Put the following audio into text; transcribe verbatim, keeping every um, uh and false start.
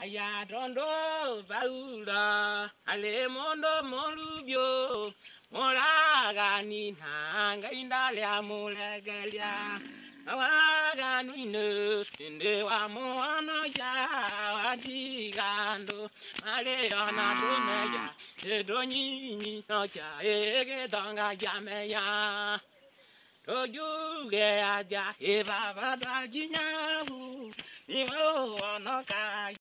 aya rondo baura ale mondo molubio moraga ni nanga indale amulegelia awaga nuino inde wa moana ya adigando ale ana domeya edonyi ni no ya ege danga jameya Tojuge aja eva vada jinyahu ni mo anoka